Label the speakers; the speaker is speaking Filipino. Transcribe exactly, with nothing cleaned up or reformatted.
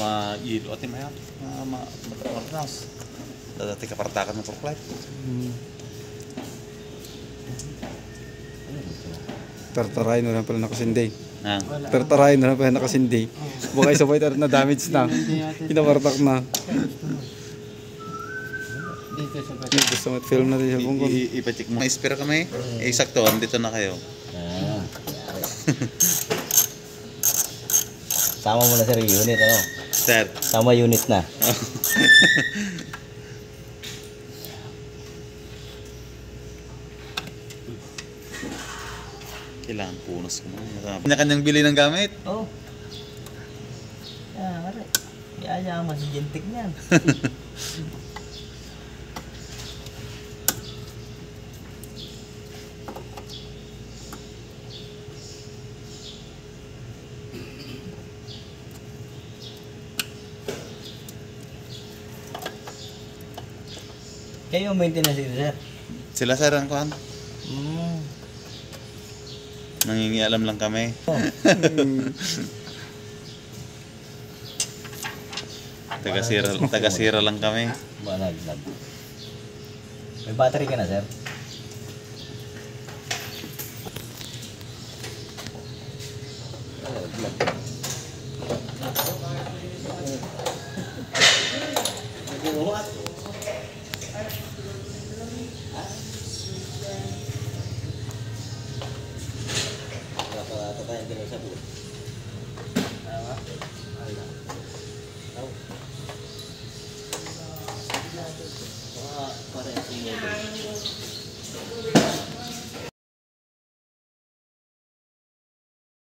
Speaker 1: ma-yelo at maya ma-matras. Dati kapartakan ng forklight.
Speaker 2: Hmm. Tartarayin na lang pala nakasindi.
Speaker 1: Ah.
Speaker 2: Tartarayin na lang pala nakasindi. Baka isabay tayo na damage na. Kinawartak na. Gusto mo film na rin siya kung kung.
Speaker 1: Ipacheck mo. Ma-spare kami. Eh, sakto, andito na kayo.
Speaker 3: Ah. Sama mo na sir yung unit, ano?
Speaker 1: Sir.
Speaker 3: Sama unit na.
Speaker 1: Kailangan punos ko muna. Kanya-kanyang bili ng gamit.
Speaker 3: Oo. Oh. Yan, mare. Yayaman si Gentik niyan. Kayo ang maintenance dito, sir?
Speaker 1: Sila sir ang kuhan.
Speaker 3: Hmm.
Speaker 1: Nangingialam lang kami.
Speaker 3: Oh.
Speaker 1: Taga-sira, taga-sira lang kami.
Speaker 3: Banaglag. May battery ka na, sir? Banaglag.